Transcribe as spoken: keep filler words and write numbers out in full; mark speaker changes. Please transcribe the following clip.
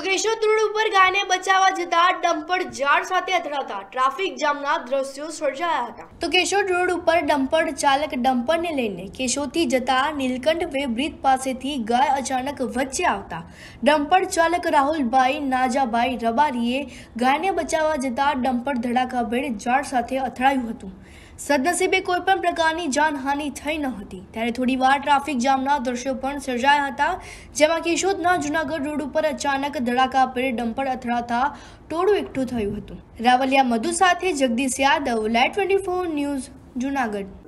Speaker 1: Keshod road ઉપર ગાયને બચાવવા જતા ડમ્પર ઝાડ સાથે અથડાતા ટ્રાફિક જામના દ્રશ્યો સર્જાયા હતા। તો કેશોદ રોડ ઉપર ડમ્પર ચાલક ડમ્પરને લઈને કેશોદથી જતા નીલકંઠ વે બ્રિજ પાસેથી ગાય અચાનક વચ્ચે આવતા ડમ્પર ચાલક રાહુલભાઈ નાજાભાઈ રબારીએ ગાયને બચાવવા જતા ડમ્પર ધડાકાભેર ઝાડ સાથે અથડાયું હતું। સદનસીબે કોઈ પણ પ્રકારની જાનહાનિ થઈ ન હતી। ત્યારે થોડી વાર ટ્રાફિક જામના દ્રશ્યો પણ સર્જાયા હતા, જેમાં કેશોદના જૂનાગઢ રોડ ઉપર અચાનક ધડાકાભેર ડમ્પર અથડાતા ટોળું એકઠું થયું હતું। રાવલિયા મધુ સાથે Jagdish Yadav, live twenty four news, Junagadh.